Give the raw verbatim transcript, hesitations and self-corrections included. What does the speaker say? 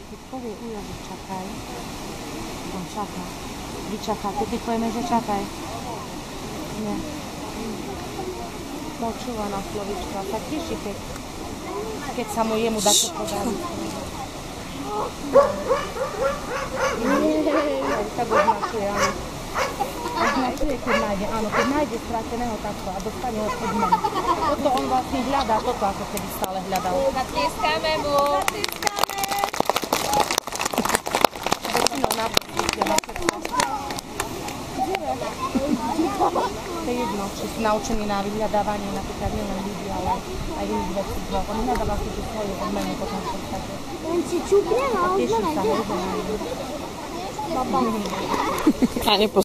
Keď povie ujo, že čakaj, on čaká. Vy čakáte, keď povieme, že čakaj. Nie. Počúva na slovičko a sa teší, keď, keď sa mu jemu dá to podarí. Tak označuje, áno. Označuje, keď nájde, áno, keď nájde strateného takto a dostane ho odmen. Toto on vlastne hľadá, toto ako keby stále hľadal. Zatlieskáme mu. Zatlieskáme. Väčšinou na pozícia na všetko. To je jedno, či si naučený na vyhľadávanie napríklad nielen ľudí, ale aj iných vecí. On hľadá vlastne tú svoju odmenu potom v podstate. On si čupne a teší sa, že nájde. Baba.